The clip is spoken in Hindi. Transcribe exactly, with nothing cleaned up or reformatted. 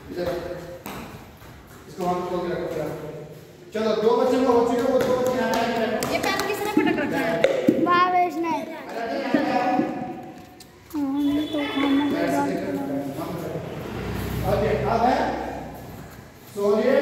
इधर इसको वहां खोल के रखो यार। चलो दो बच्चे को हो चुके, वो दो बच्चे यहां पे रखो। ये पेन किसने पटक रखा है? भावेश ने। हां तो खाना ओके अब है सोलिए